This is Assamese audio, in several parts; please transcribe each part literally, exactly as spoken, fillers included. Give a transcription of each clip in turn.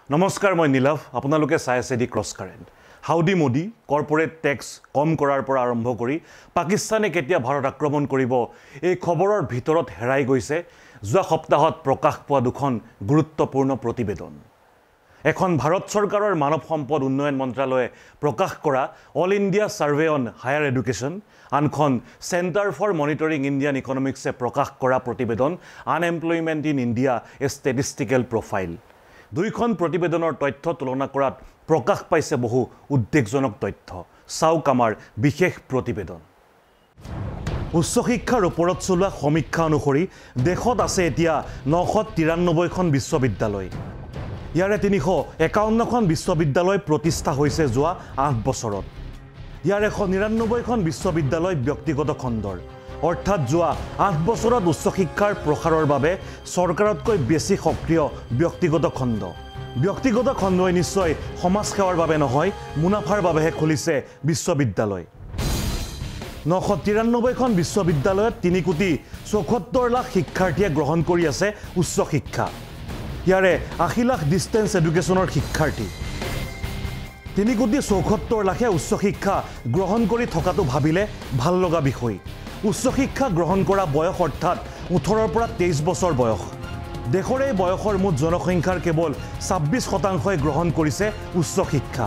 নমস্কাৰ মই নীলাভ আপোনালোকে চাই আছে the cross current Howdy Modi corporate tax কম কৰাৰ পৰা আৰম্ভ কৰি পাকিস্তানে কেতিয়া ভাৰত আক্ৰমণ কৰিব এই খবৰৰ ভিতৰত হেৰাই গৈছে যোৱা সপ্তাহত প্ৰকাশ পোৱা দুখন গুৰুত্বপূৰ্ণ প্ৰতিবেদন এখন ভাৰত চৰকাৰৰ মানৱ সম্পদ উন্নয়ন মন্ত্ৰালয়ে প্ৰকাশ কৰা all India survey on higher education আনখন চেণ্টাৰ ফৰ মনিটৰিং ইণ্ডিয়ান ইকনমিক্সে প্ৰকাশ কৰা প্ৰতিবেদন unemployment in India a statistical profile দুইখন প্ৰতিবেদনৰ তথ্য তুলনা কৰাত প্ৰকাশ পাইছে বহু উদ্বেগজনক তথ্য চাওক আমাৰ বিশেষ প্ৰতিবেদন উচ্চ শিক্ষাৰ ওপৰত চলোৱা সমীক্ষা অনুসৰি দেশত আছে এতিয়া নশ তিৰানব্বৈ খন বিশ্ববিদ্যালয় ইয়াৰে তিনিশ একাৱন্ন খন বিশ্ববিদ্যালয় প্ৰতিষ্ঠা হৈছে যোৱা আঠ বছৰত ইয়াৰ এশ নিৰানব্বৈ খন বিশ্ববিদ্যালয় ব্যক্তিগত খণ্ডৰ অৰ্থাৎ যোৱা আঠ বছৰত উচ্চ শিক্ষাৰ প্ৰসাৰৰ বাবে চৰকাৰতকৈ বেছি সক্ৰিয় ব্যক্তিগত খণ্ড ব্যক্তিগত খণ্ডই নিশ্চয় সমাজ সেৱাৰ বাবে নহয় মুনাফাৰ বাবেহে খুলিছে বিশ্ববিদ্যালয় নশ তিৰানব্বৈ খন বিশ্ববিদ্যালয়ত তিনি কোটি চৌসত্তৰ লাখ শিক্ষাৰ্থীয়ে গ্ৰহণ কৰি আছে উচ্চ শিক্ষা ইয়াৰে আশী লাখ ডিষ্টেন্স এডুকেশ্যনৰ শিক্ষাৰ্থী তিনি কোটি চৌসত্তৰ লাখে উচ্চ শিক্ষা গ্ৰহণ কৰি থকাটো ভাবিলে ভাল লগা বিষয় উচ্চ শিক্ষা গ্ৰহণ কৰা বয়স অৰ্থাৎ ওঠৰৰ পৰা তেইছ বছৰ বয়স দেশৰ এই বয়সৰ মুঠ জনসংখ্যাৰ কেৱল ছাব্বিছ শতাংশই গ্ৰহণ কৰিছে উচ্চ শিক্ষা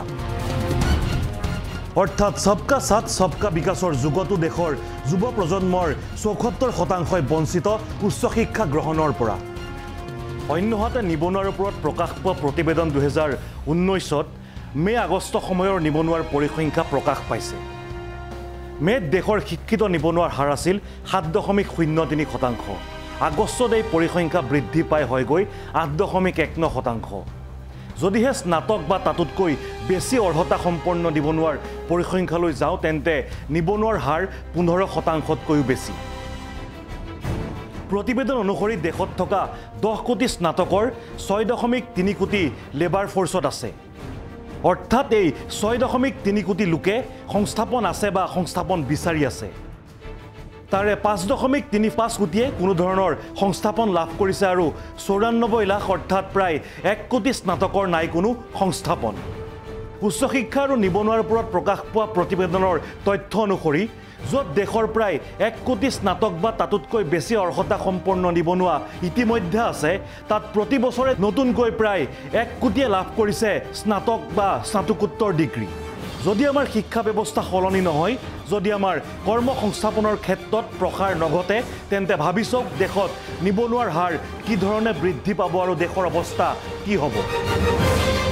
অৰ্থাৎ সবকা সাথ সবকা বিকাশৰ যুগতো দেশৰ যুৱ প্ৰজন্মৰ চৌসত্তৰ শতাংশই বঞ্চিত উচ্চ শিক্ষা গ্ৰহণৰ পৰা অন্যহাতে নিবনুৱাৰ ওপৰত প্ৰকাশ পোৱা প্ৰতিবেদন দুহেজাৰ ঊনৈছত মে আগষ্ট সময়ৰ নিবনুৱাৰ পৰিসংখ্যা প্ৰকাশ পাইছে মেত দেশৰ শিক্ষিত নিবনুৱাৰ হাৰ আছিল সাত দশমিক শূন্য তিনি শতাংশ আগষ্টত এই পৰিসংখ্যা বৃদ্ধি পাই হৈ গৈ আঠ দশমিক এক ন শতাংশ যদিহে স্নাতক বা তাতোতকৈ বেছি অৰ্হতা সম্পন্ন নিবনুৱাৰ পৰিসংখ্যালৈ যাওঁ তেন্তে নিবনুৱাৰ হাৰ পোন্ধৰ শতাংশতকৈও বেছি প্ৰতিবেদন অনুসৰি দেশত থকা দহ কোটি স্নাতকৰ ছয় দশমিক তিনি কোটি লেবাৰ ফ'ৰ্চত আছে অৰ্থাৎ এই ছয় দশমিক তিনি কোটি লোকে সংস্থাপন আছে বা সংস্থাপন বিচাৰি আছে তাৰে পাঁচ দশমিক তিনি পাঁচ কোটিয়ে কোনো ধৰণৰ সংস্থাপন লাভ কৰিছে আৰু চৌৰান্নব্বৈ লাখ অৰ্থাৎ প্ৰায় এক কোটি স্নাতকৰ নাই কোনো সংস্থাপন উচ্চ শিক্ষা আৰু নিবনুৱাৰ ওপৰত প্ৰকাশ পোৱা প্ৰতিবেদনৰ তথ্য অনুসৰি য'ত দেশৰ প্ৰায় এক কোটি স্নাতক বা তাতোতকৈ বেছি অৰ্হতা সম্পন্ন নিবনুৱা ইতিমধ্যে আছে তাত প্ৰতি বছৰে নতুনকৈ প্ৰায় এক কোটিয়ে লাভ কৰিছে স্নাতক বা স্নাতকোত্তৰ ডিগ্ৰী যদি আমাৰ শিক্ষা ব্যৱস্থা সলনি নহয় যদি আমাৰ কৰ্ম সংস্থাপনৰ ক্ষেত্ৰত প্ৰসাৰ নঘটে তেন্তে ভাবি চাওক দেশত নিবনুৱাৰ হাৰ কি ধৰণে বৃদ্ধি পাব আৰু দেশৰ অৱস্থা কি হ'ব